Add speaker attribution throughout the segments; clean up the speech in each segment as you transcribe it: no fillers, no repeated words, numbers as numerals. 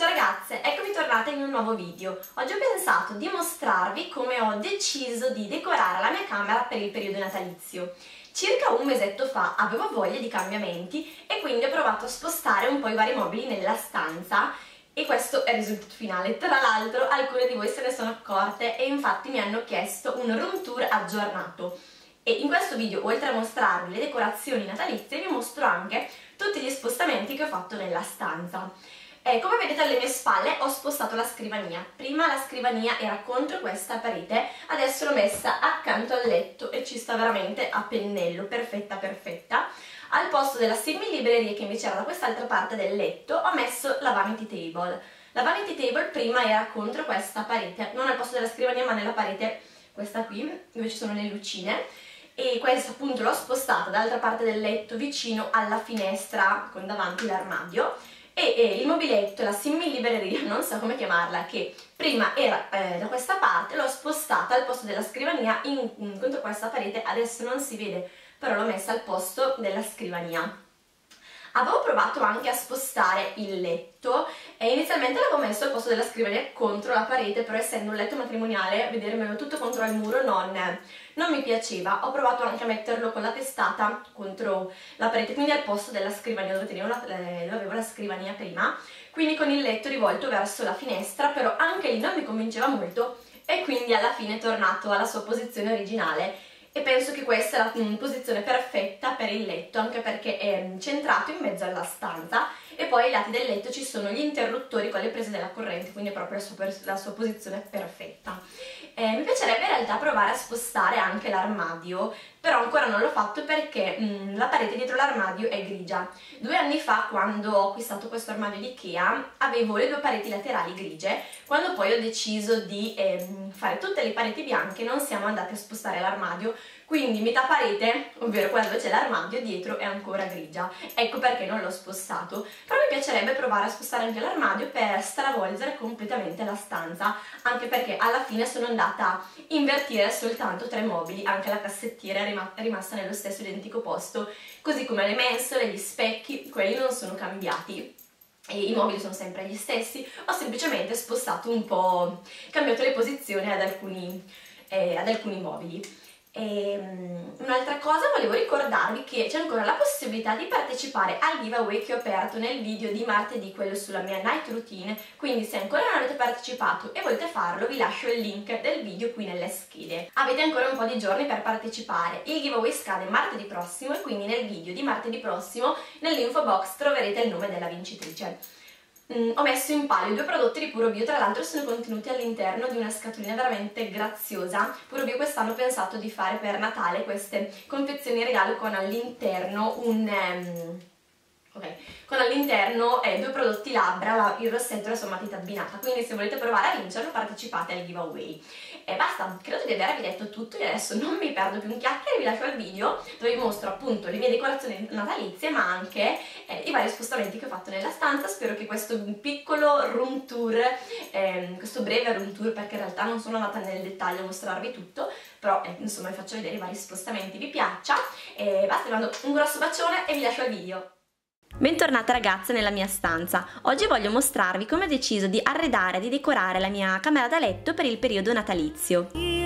Speaker 1: Ciao ragazze, eccomi tornata in un nuovo video. Oggi ho pensato di mostrarvi come ho deciso di decorare la mia camera per il periodo natalizio. Circa un mesetto fa avevo voglia di cambiamenti e quindi ho provato a spostare un po' i vari mobili nella stanza e questo è il risultato finale. Tra l'altro alcune di voi se ne sono accorte e infatti mi hanno chiesto un room tour aggiornato. E in questo video, oltre a mostrarvi le decorazioni natalizie, vi mostro anche tutti gli spostamenti che ho fatto nella stanza. Come vedete alle mie spalle ho spostato la scrivania. Prima la scrivania era contro questa parete, adesso l'ho messa accanto al letto e ci sta veramente a pennello, perfetta perfetta. Al posto della semi-libreria che invece era da quest'altra parte del letto ho messo la vanity table. La vanity table prima era contro questa parete, non al posto della scrivania ma nella parete, questa qui, dove ci sono le lucine. E questa appunto l'ho spostata dall'altra parte del letto vicino alla finestra con davanti l'armadio. E il mobiletto, la semi-libreria, non so come chiamarla, che prima era da questa parte, l'ho spostata al posto della scrivania contro questa parete, adesso non si vede, però l'ho messa al posto della scrivania. Avevo provato anche a spostare il letto e inizialmente l'avevo messo al posto della scrivania contro la parete, però essendo un letto matrimoniale, vedermelo tutto contro il muro non mi piaceva. Ho provato anche a metterlo con la testata contro la parete, quindi al posto della scrivania dove avevo la scrivania prima, quindi con il letto rivolto verso la finestra, però anche lì non mi convinceva molto e quindi alla fine è tornato alla sua posizione originale. E penso che questa è la posizione perfetta per il letto, anche perché è centrato in mezzo alla stanza e poi ai lati del letto ci sono gli interruttori con le prese della corrente, quindi è proprio la sua posizione perfetta. Mi piacerebbe in realtà provare a spostare anche l'armadio, però ancora non l'ho fatto perché la parete dietro l'armadio è grigia. 2 anni fa, quando ho acquistato questo armadio di Ikea, avevo le 2 pareti laterali grigie. Quando poi ho deciso di fare tutte le pareti bianche non siamo andati a spostare l'armadio, quindi metà parete, ovvero quella dove c'è l'armadio, dietro è ancora grigia. Ecco perché non l'ho spostato. Però mi piacerebbe provare a spostare anche l'armadio per stravolgere completamente la stanza, anche perché alla fine sono andata a invertire soltanto 3 mobili, anche la cassettiera è rimasta nello stesso identico posto, così come le mensole, gli specchi, quelli non sono cambiati. E i mobili sono sempre gli stessi, ho semplicemente spostato un po', cambiato le posizioni ad alcuni mobili. Un'altra cosa, volevo ricordarvi che c'è ancora la possibilità di partecipare al giveaway che ho aperto nel video di martedì, quello sulla mia night routine, quindi se ancora non avete partecipato e volete farlo vi lascio il link del video qui nelle schede. Avete ancora un po' di giorni per partecipare, il giveaway scade martedì prossimo e quindi nel video di martedì prossimo nell'info box troverete il nome della vincitrice. Ho messo in palio 2 prodotti di Puro Bio, tra l'altro sono contenuti all'interno di una scatolina veramente graziosa. Puro Bio quest'anno ho pensato di fare per Natale queste confezioni regalo con all'interno con all'interno 2 prodotti labbra, il rossetto e la sua matita abbinata, quindi se volete provare a vincerlo partecipate al giveaway. E basta, credo di avervi detto tutto e adesso non mi perdo più in chiacchiere, vi lascio il video dove vi mostro appunto le mie decorazioni natalizie ma anche i vari spostamenti che ho fatto nella stanza. Spero che questo piccolo room tour, questo breve room tour, perché in realtà non sono andata nel dettaglio a mostrarvi tutto, però insomma vi faccio vedere i vari spostamenti, vi piaccia. E basta, vi mando un grosso bacione e vi lascio al video.
Speaker 2: Bentornata ragazze nella mia stanza. Oggi voglio mostrarvi come ho deciso di arredare e di decorare la mia camera da letto per il periodo natalizio.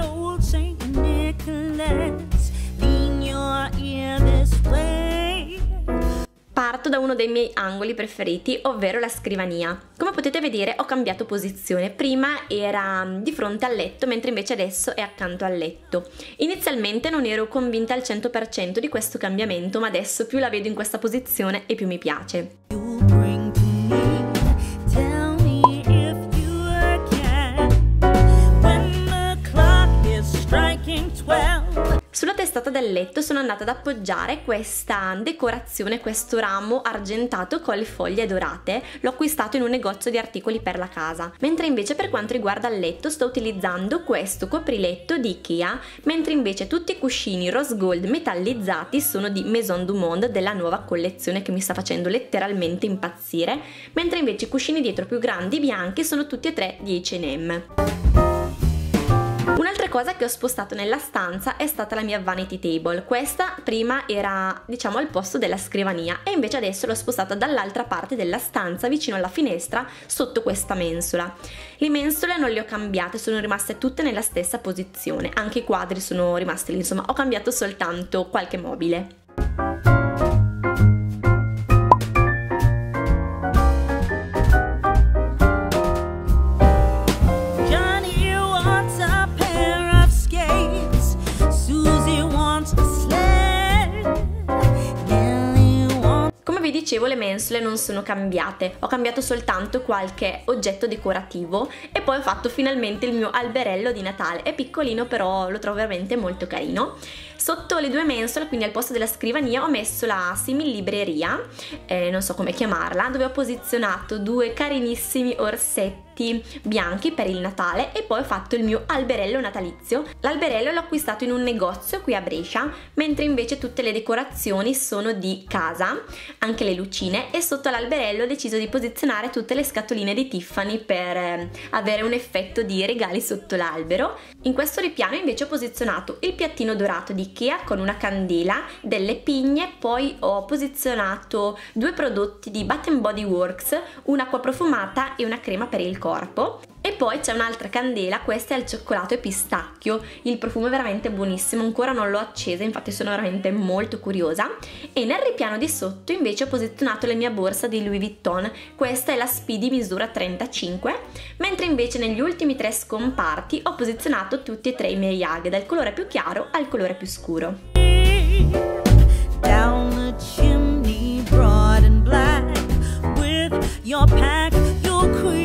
Speaker 2: Parto da uno dei miei angoli preferiti, ovvero la scrivania. Come potete vedere ho cambiato posizione, prima era di fronte al letto mentre invece adesso è accanto al letto. Inizialmente non ero convinta al 100% di questo cambiamento, ma adesso più la vedo in questa posizione e più mi piace. Sulla testata del letto sono andata ad appoggiare questa decorazione, questo ramo argentato con le foglie dorate. L'ho acquistato in un negozio di articoli per la casa. Mentre invece per quanto riguarda il letto sto utilizzando questo copriletto di Ikea, mentre invece tutti i cuscini rose gold metallizzati sono di Maison du Monde, della nuova collezione che mi sta facendo letteralmente impazzire, mentre invece i cuscini dietro più grandi bianchi sono tutti e 3 di H&M. Un'altra cosa che ho spostato nella stanza è stata la mia vanity table. Questa prima era, diciamo, al posto della scrivania e invece adesso l'ho spostata dall'altra parte della stanza, vicino alla finestra, sotto questa mensola. Le mensole non le ho cambiate, sono rimaste tutte nella stessa posizione, anche i quadri sono rimasti lì, insomma ho cambiato soltanto qualche mobile. Dicevo, le mensole non sono cambiate, ho cambiato soltanto qualche oggetto decorativo e poi ho fatto finalmente il mio alberello di Natale. È piccolino però lo trovo veramente molto carino. Sotto le due mensole, quindi al posto della scrivania, ho messo la simil-libreria, non so come chiamarla, dove ho posizionato due carinissimi orsetti bianchi per il Natale e poi ho fatto il mio alberello natalizio. L'alberello l'ho acquistato in un negozio qui a Brescia, mentre invece tutte le decorazioni sono di casa, anche le lucine, e sotto l'alberello ho deciso di posizionare tutte le scatoline di Tiffany per avere un effetto di regali sotto l'albero. In questo ripiano invece ho posizionato il piattino dorato di Ikea con una candela, delle pigne, poi ho posizionato due prodotti di Bath & Body Works, un'acqua profumata e una crema per il corpo. E poi c'è un'altra candela, questa è al cioccolato e pistacchio, il profumo è veramente buonissimo, ancora non l'ho accesa, infatti sono veramente molto curiosa. E nel ripiano di sotto invece ho posizionato la mia borsa di Louis Vuitton, questa è la Speedy misura 35, mentre invece negli ultimi tre scomparti ho posizionato tutti e tre i miei yag, dal colore più chiaro al colore più scuro. Down the chimney, broad and black, with your pack, your queen.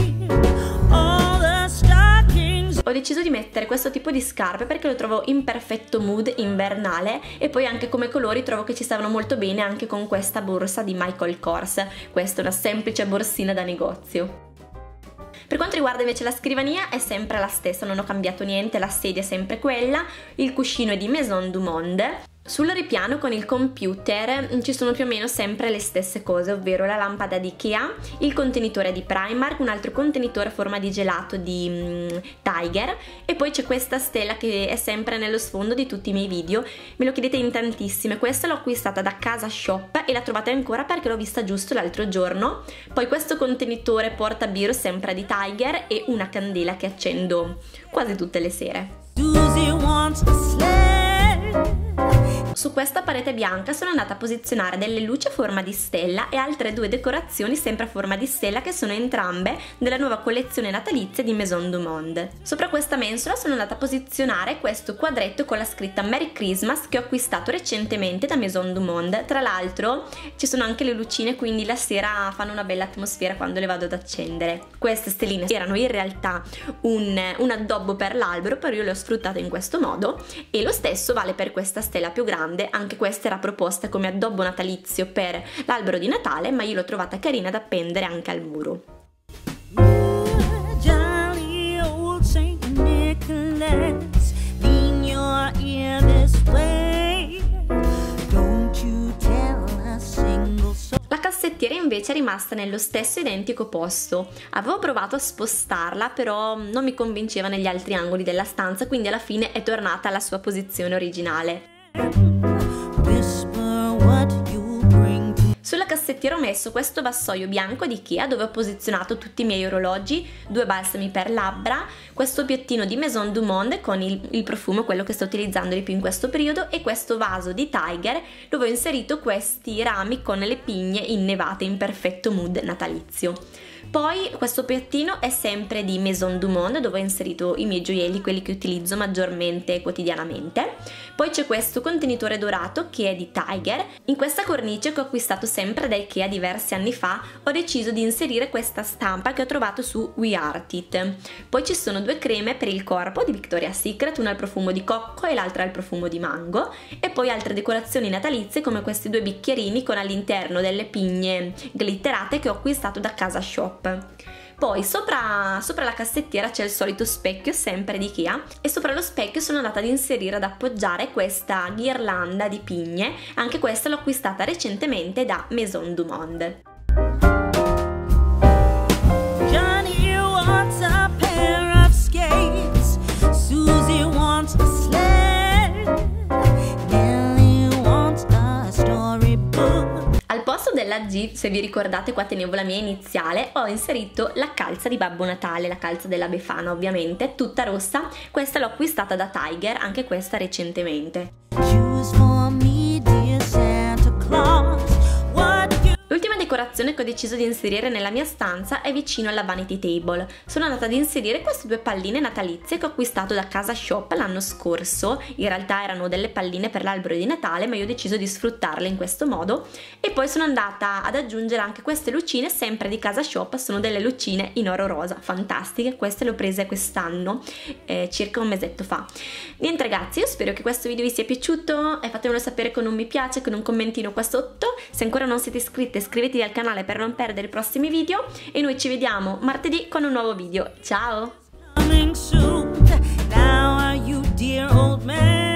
Speaker 2: Ho deciso di mettere questo tipo di scarpe perché lo trovo in perfetto mood invernale e poi anche come colori trovo che ci stavano molto bene anche con questa borsa di Michael Kors. Questa è una semplice borsina da negozio. Per quanto riguarda invece la scrivania è sempre la stessa, non ho cambiato niente, la sedia è sempre quella, il cuscino è di Maison du Monde. Sul ripiano con il computer ci sono più o meno sempre le stesse cose, ovvero la lampada di Ikea, il contenitore di Primark, un altro contenitore a forma di gelato di Tiger e poi c'è questa stella che è sempre nello sfondo di tutti i miei video, me lo chiedete in tantissime. Questa l'ho acquistata da Casa Shop e la trovate ancora perché l'ho vista giusto l'altro giorno. Poi questo contenitore porta birra sempre di Tiger e una candela che accendo quasi tutte le sere. Su questa parete bianca sono andata a posizionare delle luci a forma di stella e altre due decorazioni sempre a forma di stella che sono entrambe della nuova collezione natalizia di Maison du Monde. Sopra questa mensola sono andata a posizionare questo quadretto con la scritta Merry Christmas che ho acquistato recentemente da Maison du Monde. Tra l'altro ci sono anche le lucine, quindi la sera fanno una bella atmosfera quando le vado ad accendere. Queste stelline erano in realtà un addobbo per l'albero, però io le ho sfruttate in questo modo e lo stesso vale per questa stella più grande. Anche questa era proposta come addobbo natalizio per l'albero di Natale, ma io l'ho trovata carina da appendere anche al muro. La cassettiera invece è rimasta nello stesso identico posto. Avevo provato a spostarla, però non mi convinceva negli altri angoli della stanza, quindi alla fine è tornata alla sua posizione originale. Sulla cassettiera ho messo questo vassoio bianco di Ikea dove ho posizionato tutti i miei orologi, due balsami per labbra, questo piattino di Maison du Monde con il profumo, quello che sto utilizzando di più in questo periodo, e questo vaso di Tiger dove ho inserito questi rami con le pigne innevate in perfetto mood natalizio. Poi questo piattino è sempre di Maison du Monde dove ho inserito i miei gioielli, quelli che utilizzo maggiormente quotidianamente. Poi c'è questo contenitore dorato che è di Tiger. In questa cornice che ho acquistato sempre da Ikea diversi anni fa ho deciso di inserire questa stampa che ho trovato su We Art It. Poi ci sono due creme per il corpo di Victoria's Secret, una al profumo di cocco e l'altra al profumo di mango, e poi altre decorazioni natalizie come questi due bicchierini con all'interno delle pigne glitterate che ho acquistato da Casa Shop. Poi sopra la cassettiera c'è il solito specchio sempre di Ikea e sopra lo specchio sono andata ad inserire, ad appoggiare questa ghirlanda di pigne, anche questa l'ho acquistata recentemente da Maison du Monde. Johnny wants a pair of skates, Susie la G, se vi ricordate qua tenevo la mia iniziale, ho inserito la calza di Babbo Natale, la calza della Befana ovviamente, tutta rossa. Questa l'ho acquistata da Tiger, anche questa recentemente. L'ultima decorazione che ho deciso di inserire nella mia stanza è vicino alla vanity table. Sono andata ad inserire queste due palline natalizie che ho acquistato da Casa Shop l'anno scorso. In realtà erano delle palline per l'albero di Natale, ma io ho deciso di sfruttarle in questo modo. E poi sono andata ad aggiungere anche queste lucine, sempre di Casa Shop. Sono delle lucine in oro rosa, fantastiche. Queste le ho prese quest'anno, circa un mesetto fa. Niente ragazzi, io spero che questo video vi sia piaciuto e fatemelo sapere con un mi piace, con un commentino qua sotto. Se ancora non siete iscritti, iscrivetevi al canale per non perdere i prossimi video e noi ci vediamo martedì con un nuovo video. Ciao!